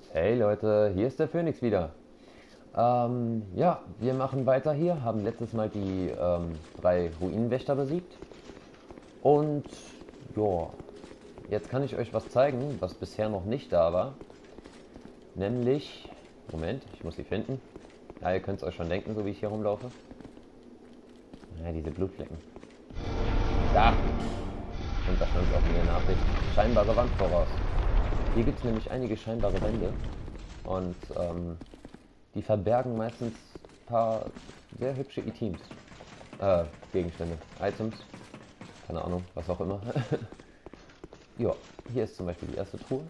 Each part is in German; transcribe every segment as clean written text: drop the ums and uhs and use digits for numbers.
Hey Leute, hier ist der Phoenix wieder. Ja, wir machen weiter hier, haben letztes Mal die 3 Ruinenwächter besiegt. Und ja, jetzt kann ich euch was zeigen, was bisher noch nicht da war. Nämlich, Moment, ich muss sie finden. Ja, ihr könnt es euch schon denken, so wie ich hier rumlaufe. Ja, diese Blutflecken. Da! Und da stand auch in der Nachricht, scheinbare Wand voraus. Hier gibt es nämlich einige scheinbare Wände. Und die verbergen meistens ein paar sehr hübsche Items. Gegenstände. Items. Keine Ahnung, was auch immer. Ja, hier ist zum Beispiel die erste Truhe.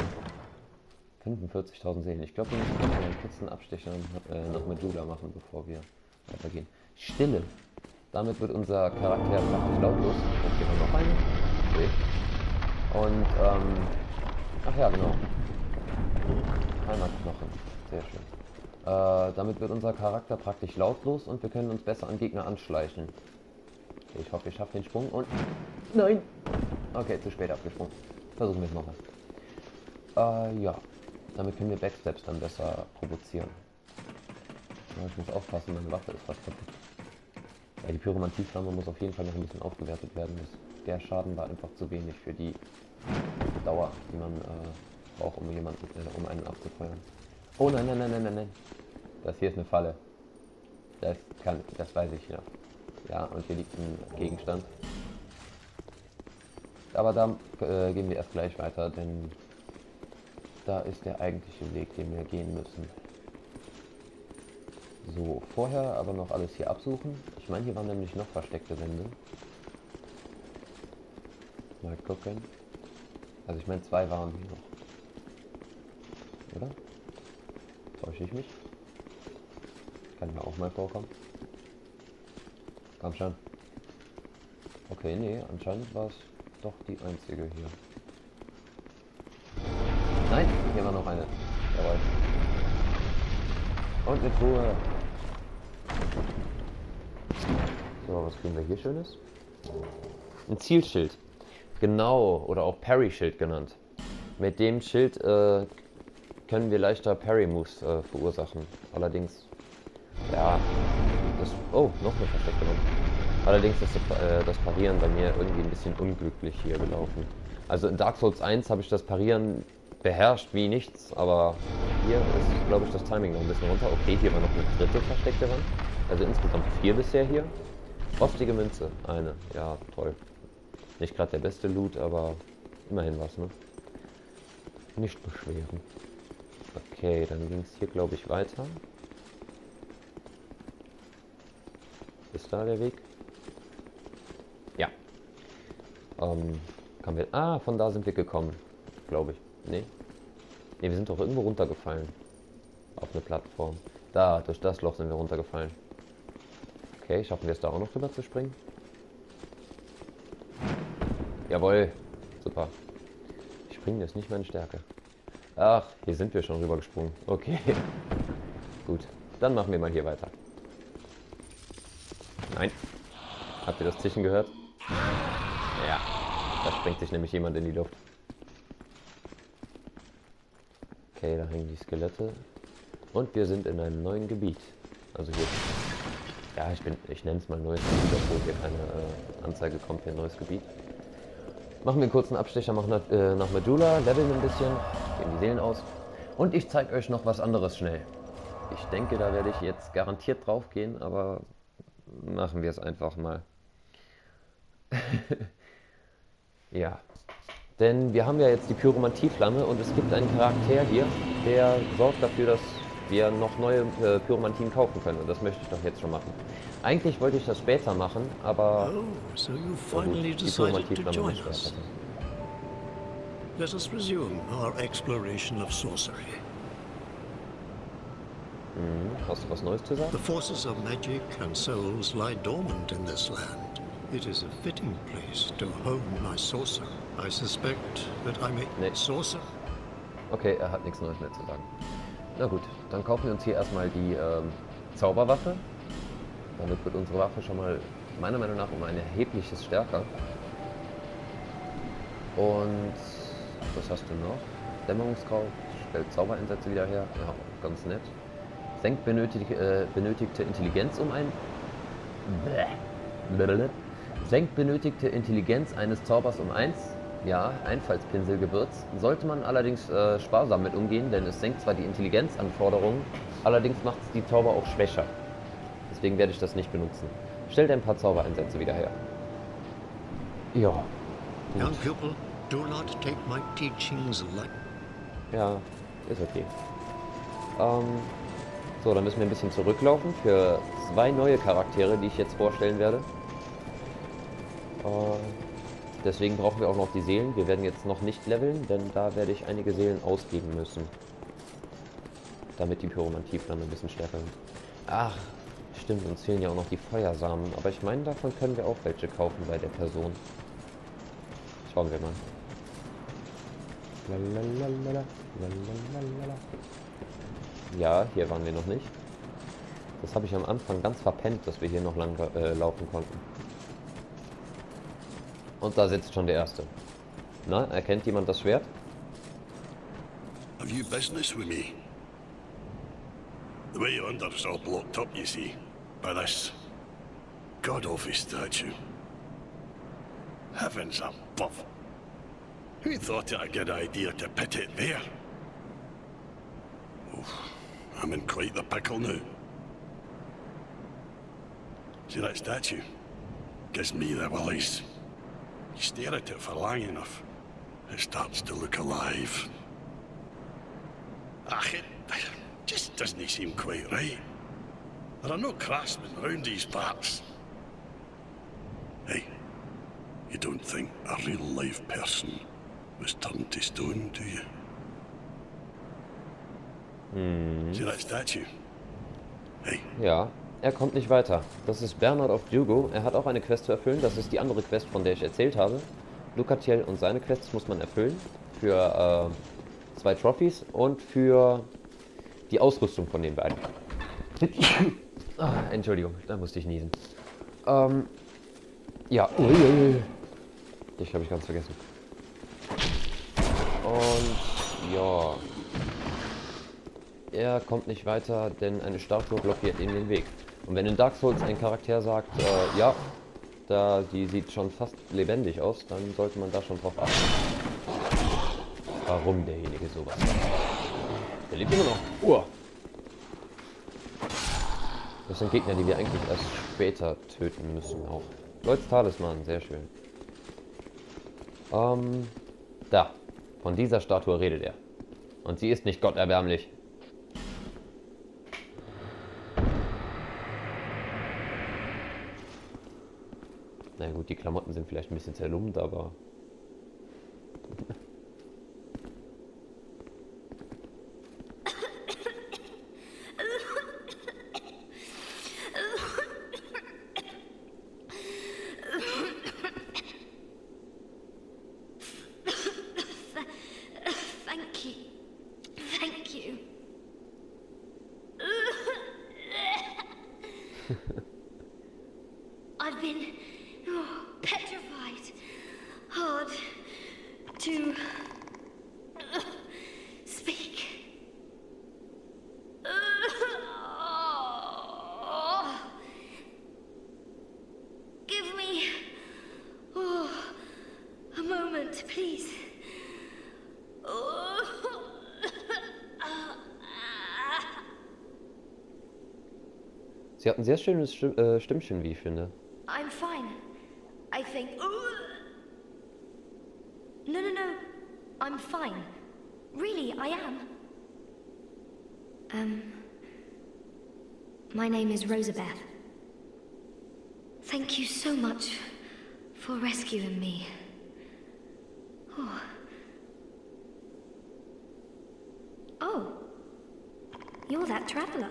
45.000 Seelen. Ich glaube, wir müssen noch einen kurzen Abstecher nach Medulla machen, bevor wir weitergehen. Stille. Damit wird unser Charakter praktisch lautlos. Und hier haben wir noch eine. Okay. Und, ach ja, genau. Heimatknochen. Sehr schön. Damit wird unser Charakter praktisch lautlos und wir können uns besser an Gegner anschleichen. Okay, ich hoffe, ich schaffe den Sprung und... Nein! Okay, zu spät abgesprungen. Versuchen wir es nochmal. Ja. Damit können wir Backsteps dann besser provozieren. Ja, ich muss aufpassen, meine Waffe ist fast kaputt. Ja, die Pyromantieflamme muss auf jeden Fall noch ein bisschen aufgewertet werden. Der Schaden war einfach zu wenig für die Dauer, die man braucht, um einen abzufeuern. Oh nein, nein, nein, nein, nein, nein. Das hier ist eine Falle. Das weiß ich ja. Ja, und hier liegt ein Gegenstand. Aber da gehen wir erst gleich weiter, denn da ist der eigentliche Weg, den wir gehen müssen. So, vorher aber noch alles hier absuchen. Ich meine, hier waren nämlich noch versteckte Wände. Mal gucken. Also ich meine, 2 waren hier noch. Oder? Täusche ich mich? Kann mir auch mal vorkommen. Komm schon. Okay, nee, anscheinend war es doch die einzige hier. Nein, hier war noch eine. Jawohl. Und eine Truhe. So, was kriegen wir hier Schönes? Ein Zielschild. Genau, oder auch Parry-Schild genannt. Mit dem Schild können wir leichter Parry-Moves verursachen. Allerdings, ja, oh, noch eine versteckte Wand. Allerdings ist das Parieren bei mir irgendwie ein bisschen unglücklich hier gelaufen. Also in Dark Souls 1 habe ich das Parieren beherrscht wie nichts, aber hier ist, glaube ich, das Timing noch ein bisschen runter. Okay, hier war noch eine dritte versteckte Wand. Also insgesamt 4 bisher hier. Rostige Münze, eine. Ja, toll. Nicht gerade der beste Loot, aber immerhin was, ne? Nicht beschweren. Okay, dann ging es hier, glaube ich, weiter. Ist da der Weg? Ja. Von da sind wir gekommen, glaube ich. Nee. Nee, wir sind doch irgendwo runtergefallen. Auf eine Plattform. Da, durch das Loch sind wir runtergefallen. Okay, schaffen wir es da auch noch drüber zu springen? Jawohl. Super. Springen ist nicht meine Stärke. Ach, hier sind wir schon rüber gesprungen. Okay. Gut. Dann machen wir mal hier weiter. Nein. Habt ihr das Zischen gehört? Ja. Da sprengt sich nämlich jemand in die Luft. Okay, da hängen die Skelette. Und wir sind in einem neuen Gebiet. Also hier. Ja, ich nenne es mal neues Gebiet, obwohl hier keine Anzeige kommt für ein neues Gebiet. Machen wir einen kurzen Abstecher nach Medulla, leveln ein bisschen, geben die Seelen aus. Und ich zeige euch noch was anderes schnell. Ich denke, da werde ich jetzt garantiert drauf gehen, aber machen wir es einfach mal. Ja. Denn wir haben ja jetzt die Pyromantieflamme und es gibt einen Charakter hier, der sorgt dafür, dass wir noch neue Pyromantien kaufen können. Und das möchte ich doch jetzt schon machen. Eigentlich wollte ich das später machen, aber So you gut, finally die decided to Pyromantieflamme join muss us. später. Let us resume our exploration of sorcery. Hast du was Neues zu sagen? The forces of magic and souls lie dormant in this land. It is a fitting place to hone my sorcerer. I suspect that I may... Nee. Sorcerer? Okay, er hat nichts Neues mehr zu sagen. Na gut, dann kaufen wir uns hier erstmal die Zauberwaffe. Damit wird unsere Waffe schon mal meiner Meinung nach um ein erhebliches stärker. Und was hast du noch? Dämmerungsgrau, stellt Zaubereinsätze wieder her. Ja, ganz nett. Senkt benötigte Intelligenz um ein... Senkt benötigte Intelligenz eines Zaubers um 1. Ja, Einfallspinselgewürz. Sollte man allerdings sparsam mit umgehen, denn es senkt zwar die Intelligenzanforderungen, allerdings macht es die Zauber auch schwächer. Deswegen werde ich das nicht benutzen. Stellt ein paar Zaubereinsätze wieder her. Ja. Young pupil, do not take my teachings lightly. Ja, ist okay. So, dann müssen wir ein bisschen zurücklaufen für 2 neue Charaktere, die ich jetzt vorstellen werde. Deswegen brauchen wir auch noch die Seelen. Wir werden jetzt noch nicht leveln, denn da werde ich einige Seelen ausgeben müssen. Damit die Pyromantieflammen ein bisschen stärker sind. Ach, stimmt, uns fehlen ja auch noch die Feuersamen. Aber ich meine, davon können wir auch welche kaufen bei der Person. Schauen wir mal. Lalalala, lalalala. Ja, hier waren wir noch nicht. Das habe ich am Anfang ganz verpennt, dass wir hier noch lang laufen konnten. Und da sitzt schon der Erste. Na, erkennt jemand das Schwert? Have you business with me? The way under's all blocked up, you see, by this god-awful statue. Heavens above. Who thought it a good idea to put it there? Oh, I'm in quite the pickle now. See that statue? Gives me the willies. You stare at it for long enough, it starts to look alive. Ach, it just doesn't seem quite right. There are no craftsmen round these parts. Hey, you don't think a real live person was turned to stone, do you? See that statue? Hey. Ja, er kommt nicht weiter. Das ist Bernard of Jugo. Er hat auch eine Quest zu erfüllen. Das ist die andere Quest, von der ich erzählt habe. Lucatiel und seine Quests muss man erfüllen. Für 2 Trophies und für die Ausrüstung von den beiden. Entschuldigung, da musste ich niesen. Ja. Dich habe ich ganz vergessen. Und ja. Er kommt nicht weiter, denn eine Statue blockiert ihm den Weg. Und wenn in Dark Souls ein Charakter sagt, ja, die sieht schon fast lebendig aus, dann sollte man da schon drauf achten. Warum derjenige sowas macht. Der lebt immer noch. Das sind Gegner, die wir eigentlich erst später töten müssen auch. Lloyds Talisman, sehr schön. Da. Von dieser Statue redet er. Und sie ist nicht gotterbärmlich. Na gut, die Klamotten sind vielleicht ein bisschen zerlumpt, aber... Thank you. I've been petrified. Hard to speak. Give me a moment, please. Sie hat ein sehr schönes Stimmchen, wie ich finde. I'm fine. I think... No. I'm fine. Really, I am. My name is Rosabeth. Thank you so much for rescuing me. Oh. You're that traveler.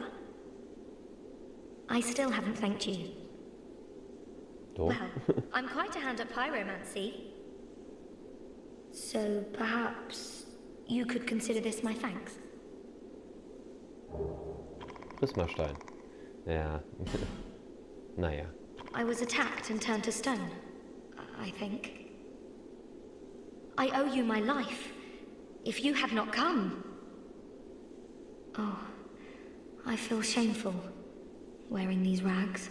I still haven't thanked you. Well, I'm quite a hand at pyromancy. So perhaps you could consider this my thanks. Prismastein. Ja. Naja. I was attacked and turned to stone, I think. I owe you my life. If you had not come... Oh, I feel shameful wearing these rags.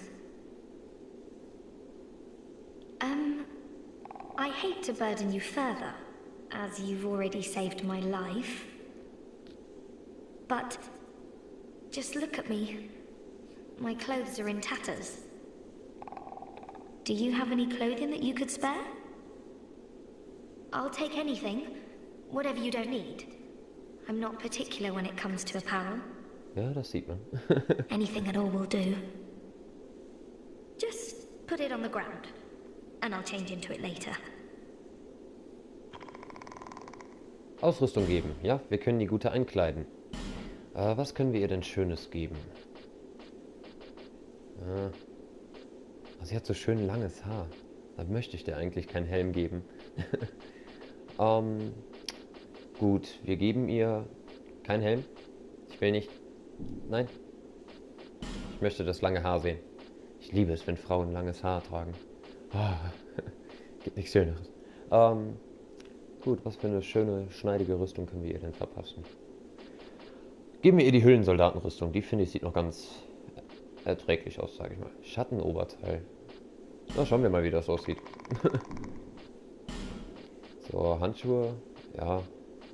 I hate to burden you further, as you've already saved my life. But just look at me. My clothes are in tatters. Do you have any clothing that you could spare? I'll take anything, whatever you don't need. I'm not particular when it comes to apparel. Ja, das sieht man. Anything at all will do. Just put it on the ground, and I'll change into it later. Ausrüstung geben. Ja, wir können die Gute einkleiden. Was können wir ihr denn Schönes geben? Sie hat so schön langes Haar. Da möchte ich dir eigentlich keinen Helm geben. Gut, wir geben ihr keinen Helm. Ich will nicht. Nein. Ich möchte das lange Haar sehen. Ich liebe es, wenn Frauen langes Haar tragen. Gibt nichts Schöneres. Gut, was für eine schöne, schneidige Rüstung können wir ihr denn verpassen? Geben wir ihr die Hüllensoldatenrüstung. Die finde ich sieht noch ganz erträglich aus, sage ich mal. Schattenoberteil. Na, schauen wir mal, wie das aussieht. So, Handschuhe. Ja. Ja.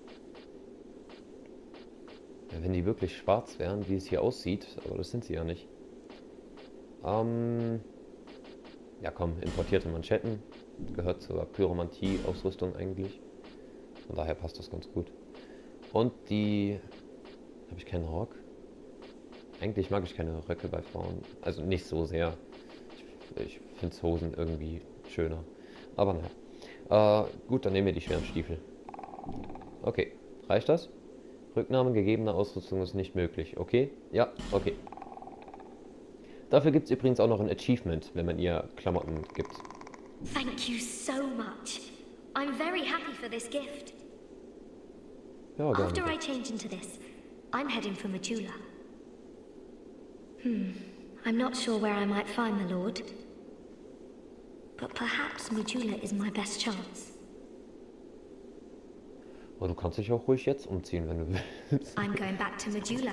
Wenn die wirklich schwarz wären, wie es hier aussieht, aber das sind sie ja nicht. Ja komm, importierte Manschetten. Gehört zur Pyromantie-Ausrüstung eigentlich. Von daher passt das ganz gut. Und die... Habe ich keinen Rock? Eigentlich mag ich keine Röcke bei Frauen. Also nicht so sehr. Ich finde Hosen irgendwie schöner. Aber naja. Gut, dann nehmen wir die schweren Stiefel. Okay, reicht das? Rücknahme gegebener Ausrüstung ist nicht möglich. Okay? Ja, okay. Dafür gibt es übrigens auch noch ein Achievement, wenn man ihr Klamotten gibt. Thank you so much. I'm very happy for this gift. Ja, gerne. After I change into this, I'm heading for Majula. I'm not sure where I might find the Lord. But perhaps Majula is my best chance. Aber du kannst dich auch ruhig jetzt umziehen, wenn du willst. I'm going back to Majula.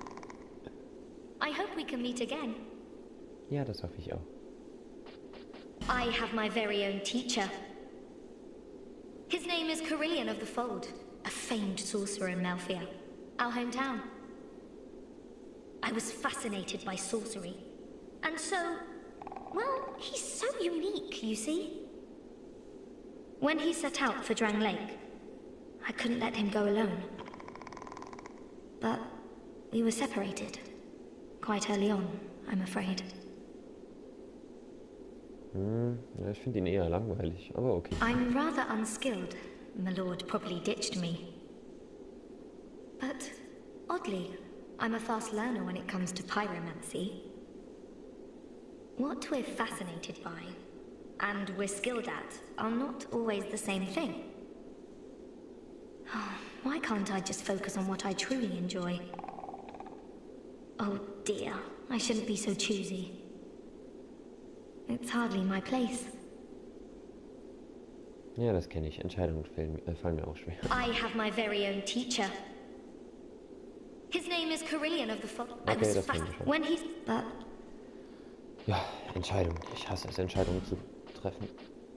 I hope we can meet again. Ja, das hoffe ich auch. I have my very own teacher. His name is Carillion of the Fold, a famed sorcerer in Melfia, our hometown. I was fascinated by sorcery. And so, well, he's so unique, you see. When he set out for Drang Lake, I couldn't let him go alone. But we were separated. Quite early on, I'm afraid. Ja, ich finde ihn eher langweilig, aber okay. I'm rather unskilled. My lord probably ditched me. But, oddly, I'm a fast learner when it comes to pyromancy. What we're fascinated by, and we're skilled at, are not always the same thing. Why can't I just focus on what I truly enjoy? Oh dear, I shouldn't be so choosy. It's hardly my place. Ja, das kenne ich. Entscheidungen fallen mir auch schwer. I have my very own teacher. His name is Carillion of the Fold. Okay, das kenn ich schon. When he's... But... Ja, Entscheidungen. Ich hasse es, Entscheidungen zu treffen.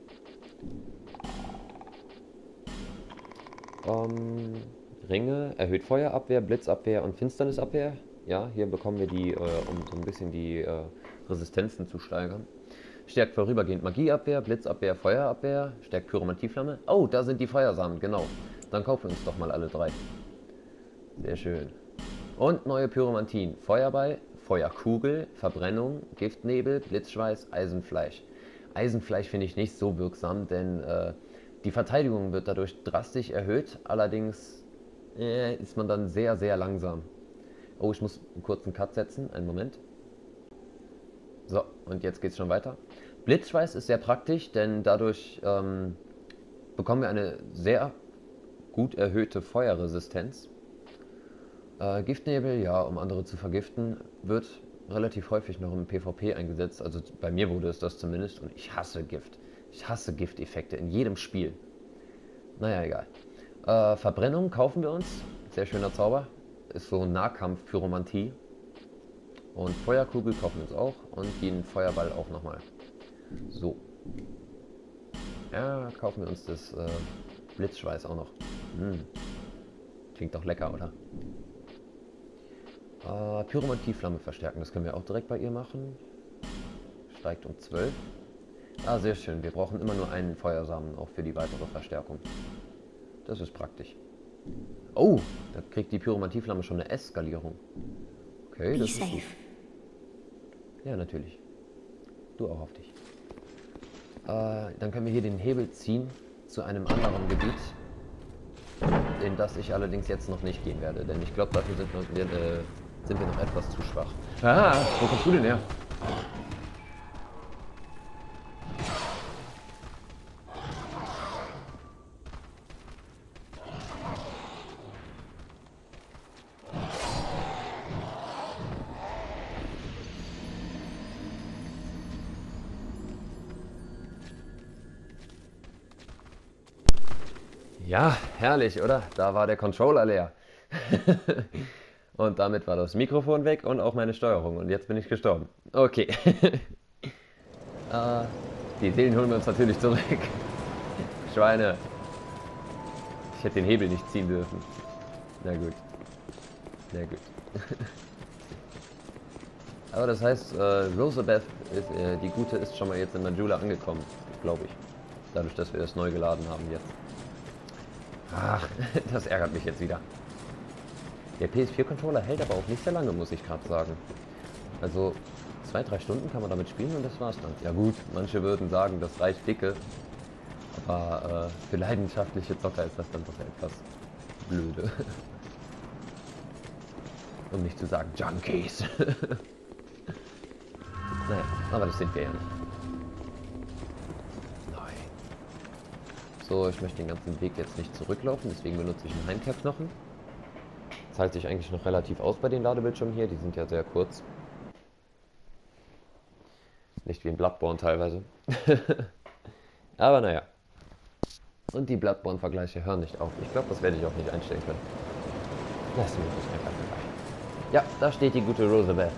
Ringe, erhöht Feuerabwehr, Blitzabwehr und Finsternisabwehr. Ja, hier bekommen wir die, um so ein bisschen die Resistenzen zu steigern. Stärkt vorübergehend Magieabwehr, Blitzabwehr, Feuerabwehr, stärkt Pyromantieflamme. Oh, da sind die Feuersamen, genau. Dann kaufen wir uns doch mal alle drei. Sehr schön. Und neue Pyromantien. Feuerball, Feuerkugel, Verbrennung, Giftnebel, Blitzschweiß, Eisenfleisch. Eisenfleisch finde ich nicht so wirksam, denn die Verteidigung wird dadurch drastisch erhöht. Allerdings ist man dann sehr, sehr langsam. Oh, ich muss einen kurzen Cut setzen. Einen Moment. So, und jetzt geht's schon weiter. Blitzschweiß ist sehr praktisch, denn dadurch bekommen wir eine sehr gut erhöhte Feuerresistenz. Giftnebel, ja, um andere zu vergiften, wird relativ häufig noch im PvP eingesetzt. Also bei mir wurde es das zumindest und ich hasse Gift. Ich hasse Gifteffekte in jedem Spiel. Naja, egal. Verbrennung kaufen wir uns. Sehr schöner Zauber. ist so Nahkampf-Pyromantie. Und Feuerkugel kaufen wir uns auch. Und den Feuerball auch nochmal. So. Ja, kaufen wir uns das Blitzschweiß auch noch. Klingt doch lecker, oder? Pyromantie-Flamme verstärken. Das können wir auch direkt bei ihr machen. Steigt um 12. Ah, sehr schön. Wir brauchen immer nur einen Feuersamen auch für die weitere Verstärkung. Das ist praktisch. Oh, da kriegt die Pyromantie-Flamme schon eine Eskalierung. Okay, das ist gut. Ja, natürlich. Du auch auf dich. Dann können wir hier den Hebel ziehen zu einem anderen Gebiet, in das ich allerdings jetzt noch nicht gehen werde, denn ich glaube, dafür sind wir noch etwas zu schwach. Ah, wo kommst du denn her? Ja, herrlich, oder? Da war der Controller leer. Und damit war das Mikrofon weg und auch meine Steuerung. Und jetzt bin ich gestorben. Okay. Die Seelen holen wir uns natürlich zurück. Schweine. Ich hätte den Hebel nicht ziehen dürfen. Na gut. Na gut. Aber das heißt, Rosabeth, die Gute, ist schon mal jetzt in Majula angekommen. Glaube ich. Dadurch, dass wir das neu geladen haben jetzt. Ach, das ärgert mich jetzt wieder. Der PS4-Controller hält aber auch nicht sehr lange, muss ich gerade sagen. Also 2-3 Stunden kann man damit spielen und das war's dann. Ja gut, manche würden sagen, das reicht dicke. Aber für leidenschaftliche Zocker ist das dann doch etwas blöde. Um nicht zu sagen Junkies. Naja, aber das sind wir ja nicht. So, ich möchte den ganzen Weg jetzt nicht zurücklaufen, deswegen benutze ich einen Heimkehrknochen. Zahlt sich eigentlich noch relativ aus bei den Ladebildschirmen hier, die sind ja sehr kurz. Nicht wie in Bloodborne teilweise. Aber naja. Und die Bloodborne-Vergleiche hören nicht auf. Ich glaube, das werde ich auch nicht einstellen können. Lassen wir das einfach dabei. Ja, da steht die gute Rosabeth.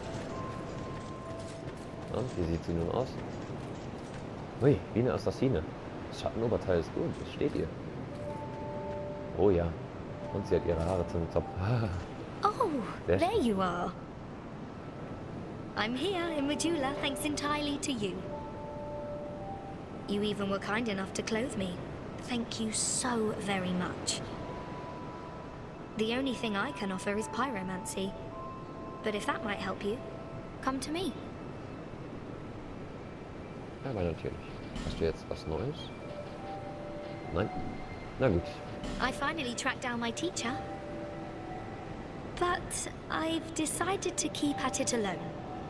Und wie sieht sie nun aus? Ui, wie eine Assassine. Das Schattenoberteil ist gut, das steht ihr. Oh ja. Und sie hat ihre Haare zum Zopf. Oh, there you are. I'm here in Majula thanks entirely to you. You even were kind enough to clothe me. Thank you so very much. The only thing I can offer is pyromancy. But if that might help you, come to me. Ja, aber natürlich. Hast du jetzt was Neues? Nein? Na gut. I finally tracked down my teacher. But I've decided to keep at it alone.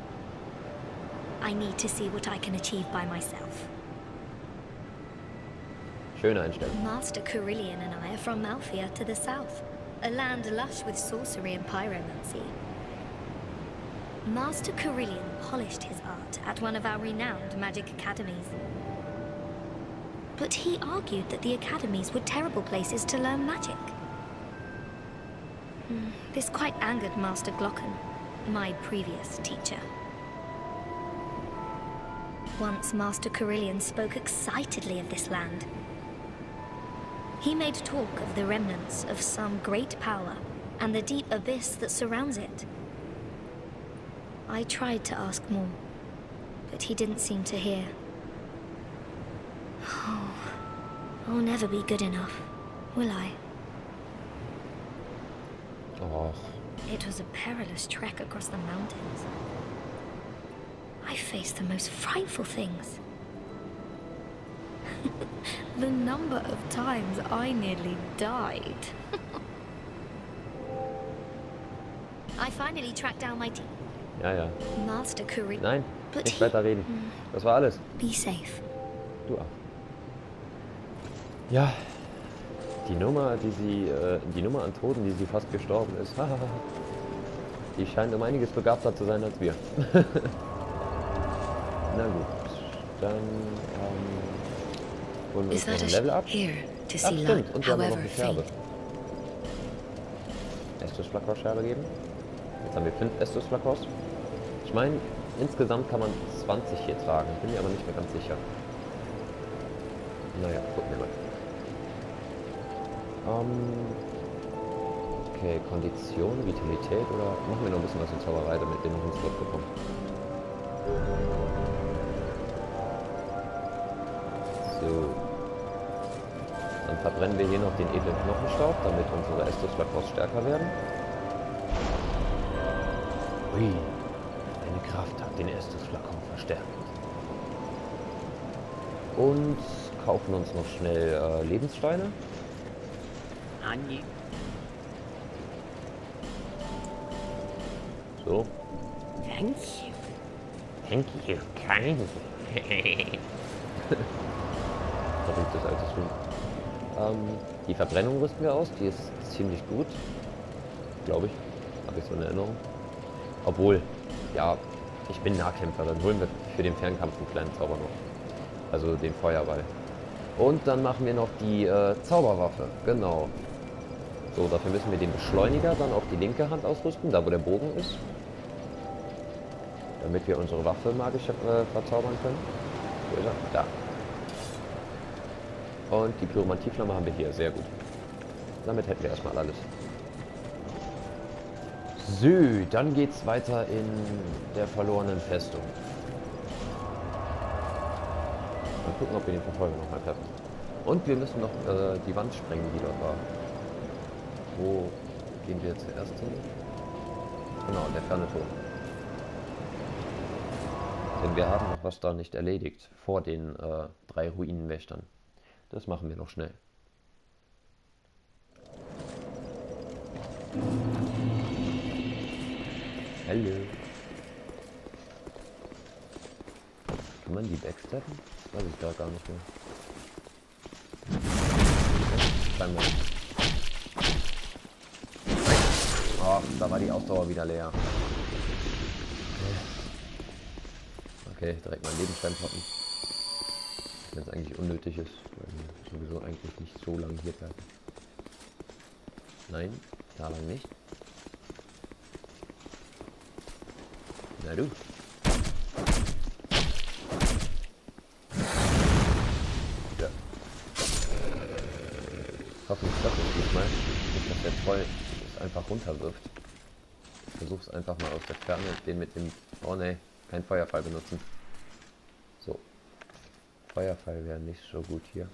I need to see what I can achieve by myself. Schöne Einstellung. Master Carillion and I are from Malphia to the south, a land lush with sorcery and pyromancy. Master Carillion polished his art at one of our renowned magic academies. But he argued that the academies were terrible places to learn magic. This quite angered Master Glocken, my previous teacher. Once Master Carillion spoke excitedly of this land. He made talk of the remnants of some great power and the deep abyss that surrounds it. I tried to ask more, but he didn't seem to hear. Oh, I'll never be good enough, will I? Oh. It was a perilous trek across the mountains. I faced the most frightful things. The number of times I nearly died. I finally tracked down my team. Ja, ja. Master Carillion. Nein, nicht weiter reden. Das war alles. Be safe. Du auch. Ja. Die Nummer an Toten, die sie fast gestorben ist. Die scheint um einiges begabter zu sein als wir. Na gut. Dann holen wir uns noch ein Level ab. Ach stimmt, und wir haben noch eine Scherbe. Es Estus Flakos-Scherbe geben. Jetzt haben wir 5 Estus Flakos. Ich meine, insgesamt kann man 20 hier tragen. Bin mir aber nicht mehr ganz sicher. Naja, gucken wir mal. Okay, Kondition, Vitalität oder machen wir noch ein bisschen was in Zauberei, damit wir noch einen Slot bekommen. So. Dann verbrennen wir hier noch den edlen Knochenstaub, damit unsere Estus Flakos stärker werden. Ui, eine Kraft hat den Estus Flakon verstärkt. Und kaufen uns noch schnell Lebenssteine. So. Thank you. Thank you, kind. Verrücktes altes Film. Die Verbrennung rüsten wir aus, die ist ziemlich gut. Glaube ich. Habe ich so eine Erinnerung. Obwohl, ja, ich bin Nahkämpfer, dann holen wir für den Fernkampf einen kleinen Zauber noch. Also den Feuerball. Und dann machen wir noch die Zauberwaffe, genau. So, dafür müssen wir den Beschleuniger dann auf die linke Hand ausrüsten, da wo der Bogen ist. Damit wir unsere Waffe magisch verzaubern können. Wo ist er? Da. Und die Pyromantieflamme haben wir hier, sehr gut. Damit hätten wir erstmal alles. So, dann geht's weiter in der verlorenen Festung. Mal gucken, ob wir den Verfolger nochmal treffen. Und wir müssen noch die Wand sprengen, die dort war. Wo gehen wir zuerst hin? Genau, der ferne Turm. Denn wir haben noch was da nicht erledigt vor den 3 Ruinenwächtern. Das machen wir noch schnell. Hallo. Kann man die backsteppen? Das weiß ich da gar nicht mehr. Scheinbar. Oh, da war die Ausdauer wieder leer. Okay, direkt mein Lebensstein poppen. Wenn es eigentlich unnötig ist, weil wir sowieso eigentlich nicht so lange hier bleiben. Nein, da lang nicht. Na du. Ja. Hoffentlich klappt es diesmal. Nicht, dass der Troll es einfach runterwirft. Ich versuch's einfach mal aus der Ferne, den mit dem... Oh ne, kein Feuerfall benutzen. So. Feuerfall wäre nicht so gut hier.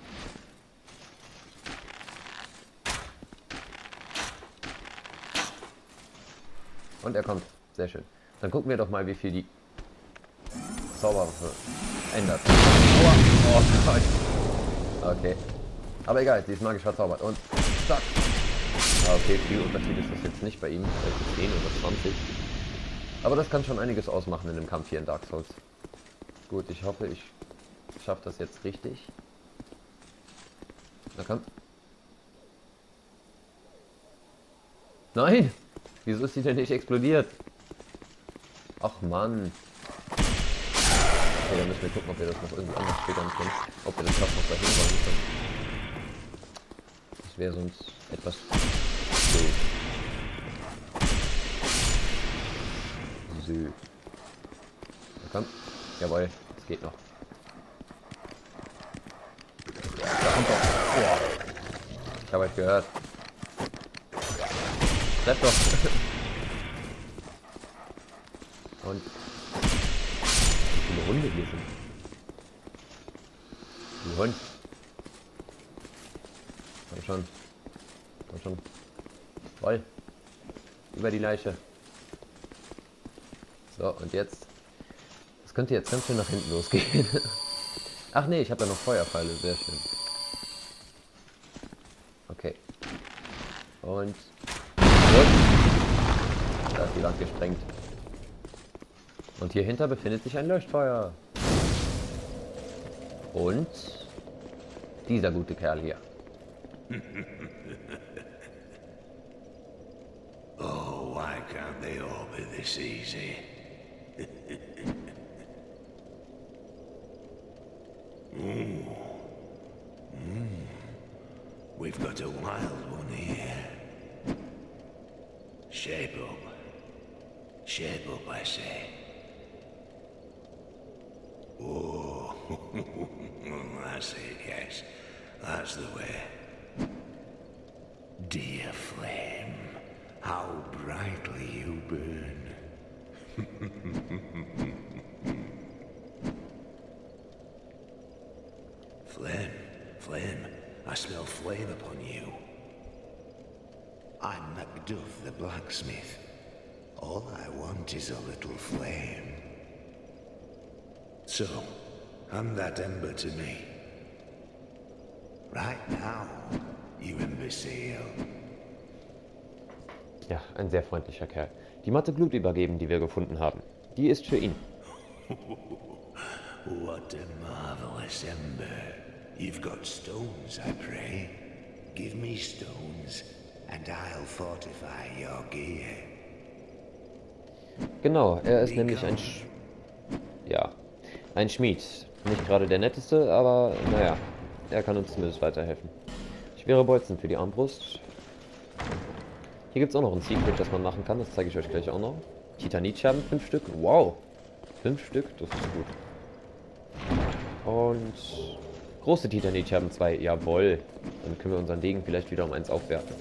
Und er kommt. Sehr schön. Dann gucken wir doch mal, wie viel die Zauberwaffe ändert. Aua. Oh Gott. Okay. Aber egal, sie ist magisch verzaubert. Und zack. Okay, viel Unterschied ist das jetzt nicht bei ihm. Vielleicht 10 oder 20. Aber das kann schon einiges ausmachen in dem Kampf hier in Dark Souls. Gut, ich hoffe, ich schaffe das jetzt richtig. Na komm. Nein! Wieso ist sie denn nicht explodiert? Ach Mann. Okay, dann müssen wir gucken, ob wir das noch irgendwie anders triggern können. Ob wir das fast noch dahin wollen können. Das wäre sonst etwas doof. So. Na komm. Jawohl, es geht noch. Da kommt doch. Oh. Ich habe euch gehört. Bleib doch. Und wie viele Hunde hier sind. Die Hund. Komm schon. Komm schon. Voll. Über die Leiche. So, und jetzt. Das könnte jetzt ganz schön nach hinten losgehen. Ach nee, ich habe ja noch Feuerpfeile. Sehr schön. Okay. Und. Da ist die Wand gesprengt. Und hier hinter befindet sich ein Leuchtfeuer. Und dieser gute Kerl hier. Oh, why can't they all be this easy? We've got a wild one here. Shape up. Shape up, I say. Oh, that's it, yes. That's the way. Dear flame, how brightly you burn. Flame, flame, I smell flame upon you. I'm Macduff the blacksmith. All I want is a little flame. So, hand that ember to me. Right now, you imbecile. Ja, ein sehr freundlicher Kerl. Die Matte Glut übergeben, die wir gefunden haben. Die ist für ihn. What a marvelous ember. You've got stones, I pray. Give me stones, and I'll fortify your gear. Genau, er ist nämlich ein Schmied. Nicht gerade der netteste, aber naja, er kann uns zumindest weiterhelfen. Schwere Bolzen für die Armbrust. Hier gibt es auch noch ein Secret, das man machen kann. Das zeige ich euch gleich auch noch. Titanitscherben, 5 Stück. Wow! 5 Stück, das ist gut. Und große Titanitscherben 2. Jawohl. Dann können wir unseren Degen vielleicht wieder um 1 aufwerten.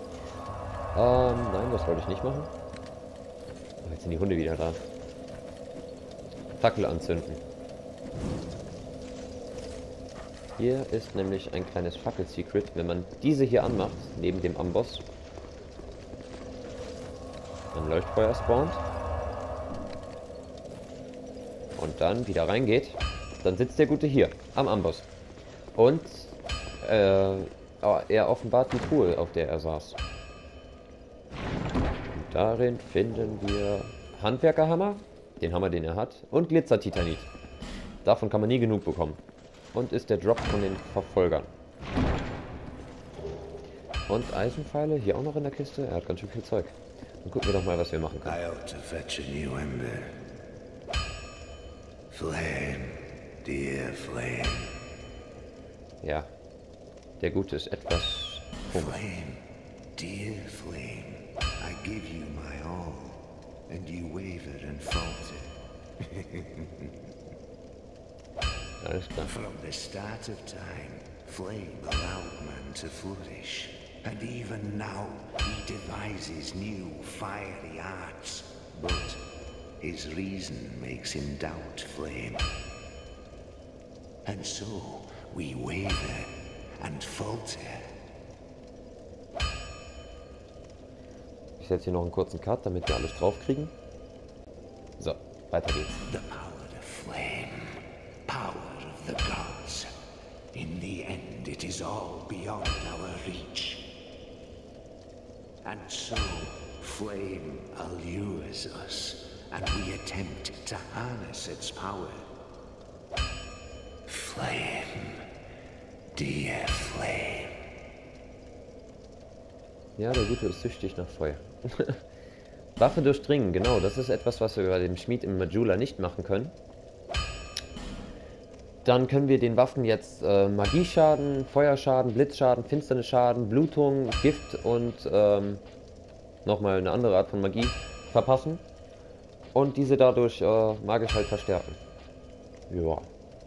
Nein, das wollte ich nicht machen. Oh, jetzt sind die Hunde wieder da. Fackel anzünden. Hier ist nämlich ein kleines Fackel-Secret. Wenn man diese hier anmacht, neben dem Amboss, dann Leuchtfeuer spawnt und dann wieder reingeht, dann sitzt der Gute hier am Amboss und er offenbart die Truhe, auf der er saß. Und darin finden wir Handwerkerhammer, den Hammer, den er hat, und Glitzer-Titanit. Davon kann man nie genug bekommen. Und ist der Drop von den Verfolgern. Und Eisenpfeile, hier auch noch in der Kiste. Er hat ganz schön viel Zeug. Dann gucken wir doch mal, was wir machen können. I ought to fetch a new ember. Flame, dear flame. Ja, der Gute ist etwas komisch. Flame, dear flame. I give you my all, and you waver and falter. Alles klar. From the start of time, flame allowed man to flourish. And even now, he devises new fiery arts. But his reason makes him doubt flame. And so, we waver and falter. Ich setze hier noch einen kurzen Cut, damit wir alles drauf kriegen. So, weiter geht's. The power of flame. Power of the gods. In the end, it is all beyond our reach. And so, flame allures us, and we attempt to harness its power. Flame, dear flame. Ja, der Gute ist süchtig nach Feuer. Waffe durchdringen, genau, das ist etwas, was wir bei dem Schmied im Majula nicht machen können. Dann können wir den Waffen jetzt Magieschaden, Feuerschaden, Blitzschaden, Finsternisschaden, Blutung, Gift und nochmal eine andere Art von Magie verpassen. Und diese dadurch magisch halt verstärken. Ja.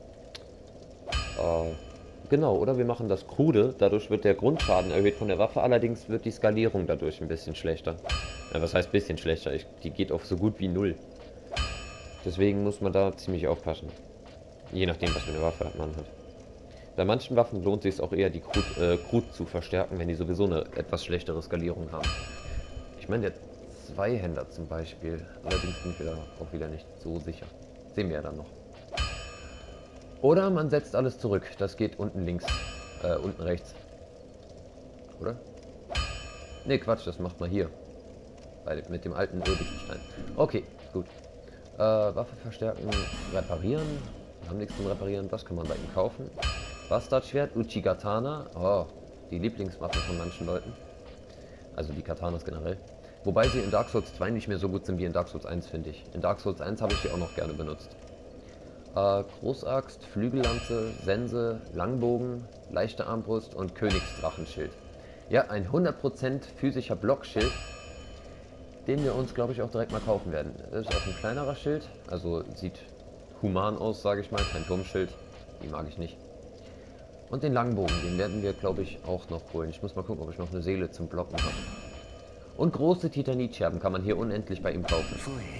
Genau, oder wir machen das krude. Dadurch wird der Grundschaden erhöht von der Waffe. Allerdings wird die Skalierung dadurch ein bisschen schlechter. Ja, was heißt bisschen schlechter? Die geht auf so gut wie 0. Deswegen muss man da ziemlich aufpassen. Je nachdem, was für eine Waffe man hat. Bei manchen Waffen lohnt es sich auch eher, die Krut zu verstärken, wenn die sowieso eine etwas schlechtere Skalierung haben. Ich meine, der Zweihänder zum Beispiel. Allerdings bin ich auch wieder nicht so sicher. Sehen wir ja dann noch. Oder man setzt alles zurück. Das geht unten links. Unten rechts. Oder? Ne, Quatsch, das macht man hier. Mit dem alten Irrdichtenstein. Okay, gut. Waffe verstärken, reparieren. Wir haben nichts zum Reparieren. Was kann man bei ihm kaufen? Bastardschwert, Uchigatana. Oh, die Lieblingswaffe von manchen Leuten. Also die Katanas generell. Wobei sie in Dark Souls 2 nicht mehr so gut sind wie in Dark Souls 1, finde ich. In Dark Souls 1 habe ich die auch noch gerne benutzt. Großaxt, Flügellanze, Sense, Langbogen, leichte Armbrust und Königsdrachenschild. Ja, ein 100% physischer Blockschild, den wir uns, glaube ich, auch direkt mal kaufen werden. Das ist auch ein kleinerer Schild, also sieht human aus, sage ich mal, kein Turmschild, die mag ich nicht. Und den Langbogen, den werden wir, glaube ich, auch noch holen. Ich muss mal gucken, ob ich noch eine Seele zum Blocken habe. Und große Titanitscherben kann man hier unendlich bei ihm kaufen.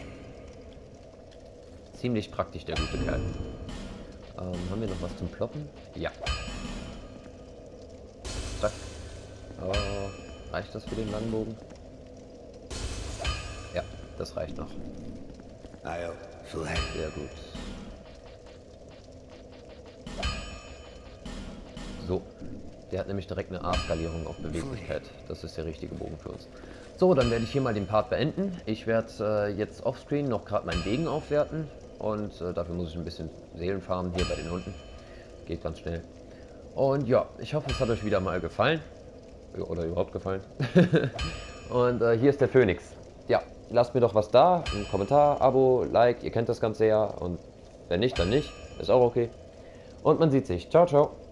Ziemlich praktisch, der gute Kerl. Haben wir noch was zum Ploppen? Ja. Zack. Reicht das für den Langbogen? Ja, das reicht noch. Sehr gut. So. Der hat nämlich direkt eine A-Skalierung auf Beweglichkeit. Das ist der richtige Bogen für uns. So, dann werde ich hier mal den Part beenden. Ich werde jetzt offscreen noch gerade meinen Degen aufwerten. Und dafür muss ich ein bisschen Seelen farmen hier bei den Hunden. Geht ganz schnell. Und ja, ich hoffe, es hat euch wieder mal gefallen. Oder überhaupt gefallen. Und hier ist der Phönix. Ja, lasst mir doch was da. Ein Kommentar, Abo, Like. Ihr kennt das Ganze ja. Und wenn nicht, dann nicht. Ist auch okay. Und man sieht sich. Ciao, ciao.